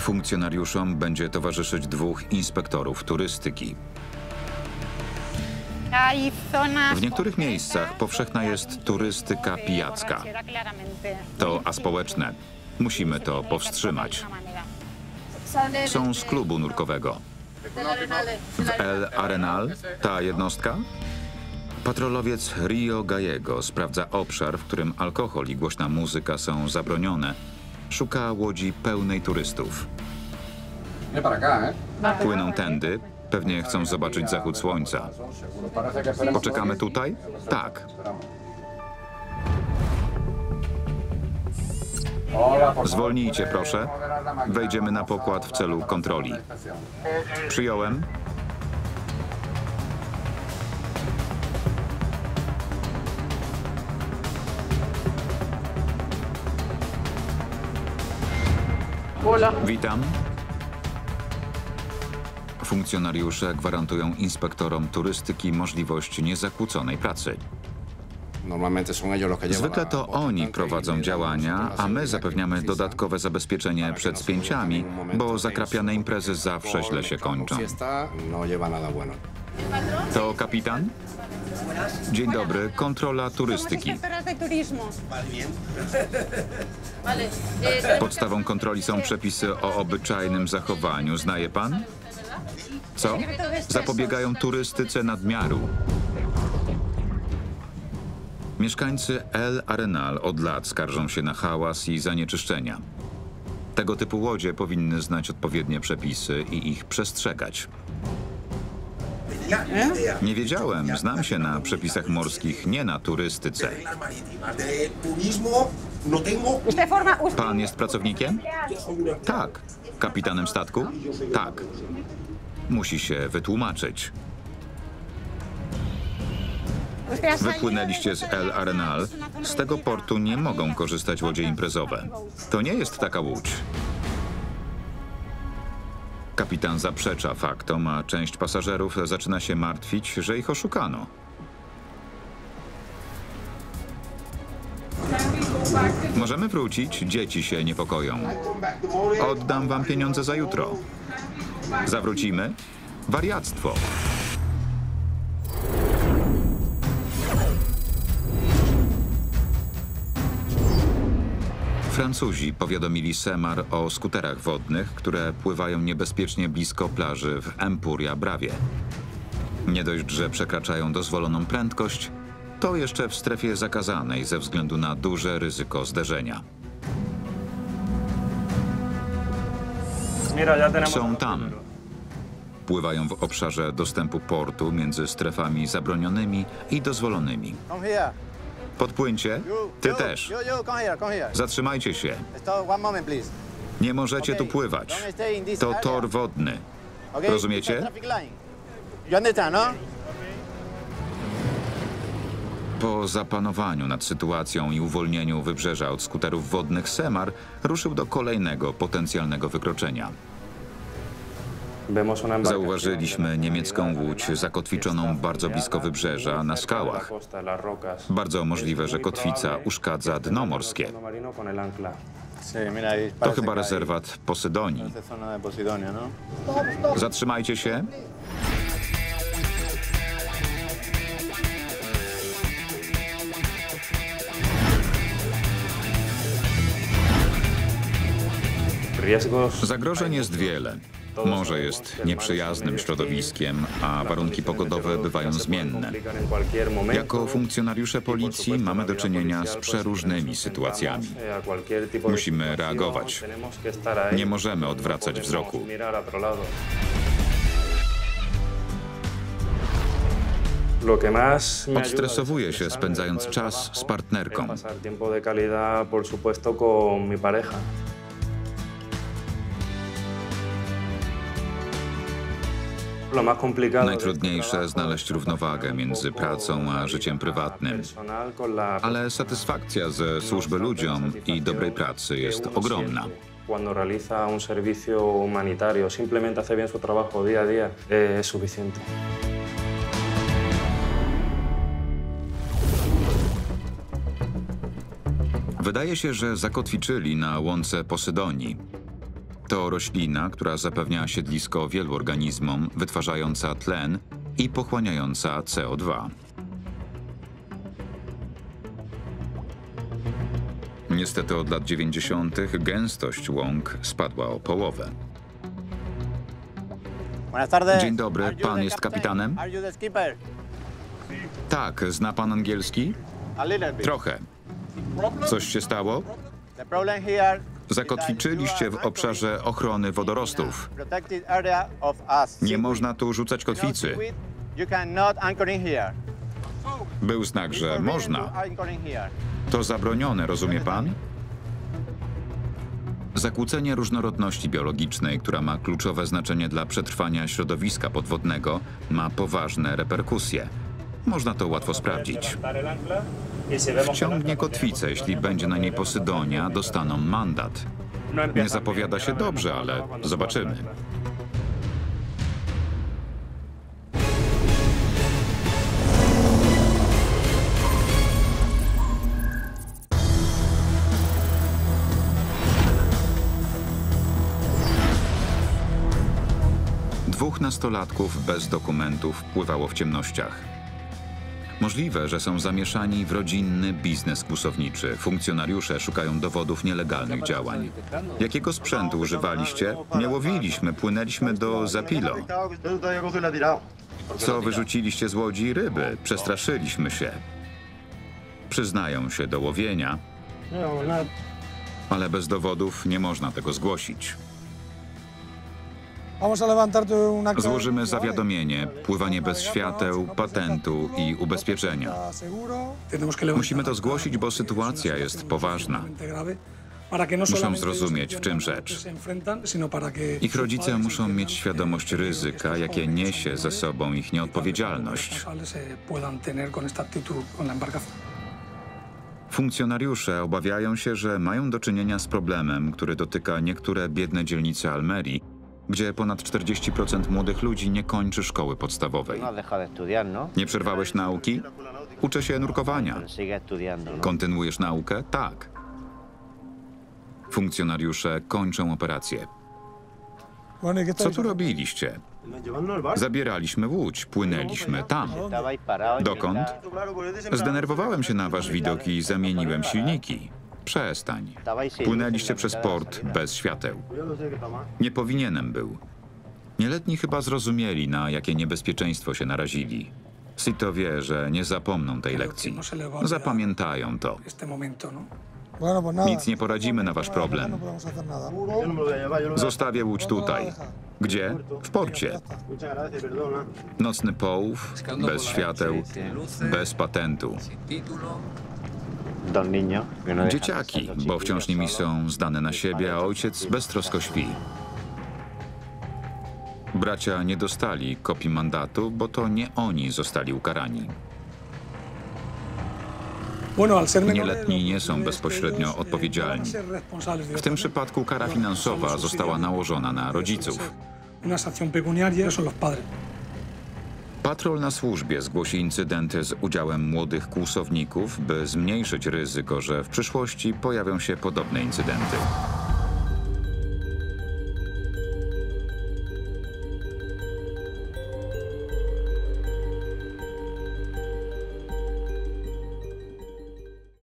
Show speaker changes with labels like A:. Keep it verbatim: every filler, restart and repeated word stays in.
A: Funkcjonariuszom będzie towarzyszyć dwóch inspektorów turystyki. W niektórych miejscach powszechna jest turystyka pijacka. To aspołeczne. Musimy to powstrzymać. Są z klubu nurkowego. W El Arenal ta jednostka? Patrolowiec Rio Gallego sprawdza obszar, w którym alkohol i głośna muzyka są zabronione. Szuka łodzi pełnej turystów. Płyną tędy. Pewnie chcą zobaczyć zachód słońca. Poczekamy tutaj? Tak. Zwolnijcie, proszę. Wejdziemy na pokład w celu kontroli. Przyjąłem. Witam. Funkcjonariusze gwarantują inspektorom turystyki możliwość niezakłóconej pracy. Zwykle to oni prowadzą działania, a my zapewniamy dodatkowe zabezpieczenie przed spięciami, bo zakrapiane imprezy zawsze źle się kończą. To kapitan? Dzień dobry, kontrola turystyki. Podstawą kontroli są przepisy o obyczajnym zachowaniu. Znaje pan? Co? Zapobiegają turystyce nadmiaru. Mieszkańcy El Arenal od lat skarżą się na hałas i zanieczyszczenia. Tego typu łodzie powinny znać odpowiednie przepisy i ich przestrzegać. Nie wiedziałem, znam się na przepisach morskich, nie na turystyce. Pan jest pracownikiem? Tak. Kapitanem statku? Tak. Musi się wytłumaczyć. Wypłynęliście z El Arenal. Z tego portu nie mogą korzystać łodzie imprezowe. To nie jest taka łódź. Kapitan zaprzecza faktom, a część pasażerów zaczyna się martwić, że ich oszukano. Możemy wrócić, dzieci się niepokoją. Oddam wam pieniądze za jutro. Zawrócimy? Wariactwo. Francuzi powiadomili Semar o skuterach wodnych, które pływają niebezpiecznie blisko plaży w Empuria Brawie. Nie dość, że przekraczają dozwoloną prędkość, to jeszcze w strefie zakazanej ze względu na duże ryzyko zderzenia. Są tam. Pływają w obszarze dostępu portu między strefami zabronionymi i dozwolonymi. Podpłyńcie. Ty też. Zatrzymajcie się. Nie możecie tu pływać. To tor wodny. Rozumiecie? Po zapanowaniu nad sytuacją i uwolnieniu wybrzeża od skuterów wodnych, Semar ruszył do kolejnego potencjalnego wykroczenia. Zauważyliśmy niemiecką łódź zakotwiczoną bardzo blisko wybrzeża na skałach. Bardzo możliwe, że kotwica uszkadza dno morskie. To chyba rezerwat Posydonii. Zatrzymajcie się. Zagrożeń jest wiele. Morze jest nieprzyjaznym środowiskiem, a warunki pogodowe bywają zmienne. Jako funkcjonariusze policji mamy do czynienia z przeróżnymi sytuacjami. Musimy reagować. Nie możemy odwracać wzroku. Odstresowuję się, spędzając czas z partnerką. Najtrudniejsze znaleźć równowagę między pracą a życiem prywatnym. Ale satysfakcja ze służby ludziom i dobrej pracy jest ogromna.
B: Cuando realiza un servicio humanitario, simplemente hace bien su trabajo día a día, es suficiente.
A: Wydaje się, że zakotwiczyli na łące Posydonii. To roślina, która zapewnia siedlisko wielu organizmom, wytwarzająca tlen i pochłaniająca C O dwa. Niestety od lat dziewięćdziesiątych gęstość łąk spadła o połowę. Dzień dobry, pan jest kapitanem? Tak, zna pan angielski? Trochę. Coś się stało? Zakotwiczyliście w obszarze ochrony wodorostów. Nie można tu rzucać kotwicy. Był znak, że można. To zabronione, rozumie pan? Zakłócenie różnorodności biologicznej, która ma kluczowe znaczenie dla przetrwania środowiska podwodnego, ma poważne reperkusje. Można to łatwo sprawdzić. Wciągnie kotwicę, jeśli będzie na niej Posydonia, dostaną mandat. Nie zapowiada się dobrze, ale zobaczymy. Dwóch nastolatków bez dokumentów pływało w ciemnościach. Możliwe, że są zamieszani w rodzinny biznes kłusowniczy. Funkcjonariusze szukają dowodów nielegalnych działań. Jakiego sprzętu używaliście? Nie łowiliśmy, płynęliśmy do Zapilo. Co wyrzuciliście z łodzi? Ryby. Przestraszyliśmy się. Przyznają się do łowienia, ale bez dowodów nie można tego zgłosić. Złożymy zawiadomienie, pływanie bez świateł, patentu i ubezpieczenia. Musimy to zgłosić, bo sytuacja jest poważna. Muszą zrozumieć, w czym rzecz. Ich rodzice muszą mieć świadomość ryzyka, jakie niesie ze sobą ich nieodpowiedzialność. Funkcjonariusze obawiają się, że mają do czynienia z problemem, który dotyka niektóre biedne dzielnice Almerii, gdzie ponad czterdzieści procent młodych ludzi nie kończy szkoły podstawowej. Nie przerwałeś nauki? Uczę się nurkowania. Kontynuujesz naukę? Tak. Funkcjonariusze kończą operację. Co tu robiliście? Zabieraliśmy łódź, płynęliśmy tam. Dokąd? Zdenerwowałem się na wasz widok i zamieniłem silniki. Przestań. Płynęliście przez port bez świateł. Nie powinienem był. Nieletni chyba zrozumieli, na jakie niebezpieczeństwo się narazili. Sito wie, że nie zapomną tej lekcji. Zapamiętają to. Nic nie poradzimy na wasz problem. Zostawię łódź tutaj. Gdzie? W porcie. Nocny połów, bez świateł, bez patentu. Dzieciaki, bo wciąż nimi są zdane na siebie, a ojciec beztrosko śpi. Bracia nie dostali kopii mandatu, bo to nie oni zostali ukarani. Nieletni nie są bezpośrednio odpowiedzialni. W tym przypadku kara finansowa została nałożona na rodziców. Patrol na służbie zgłosi incydenty z udziałem młodych kłusowników, by zmniejszyć ryzyko, że w przyszłości pojawią się podobne incydenty.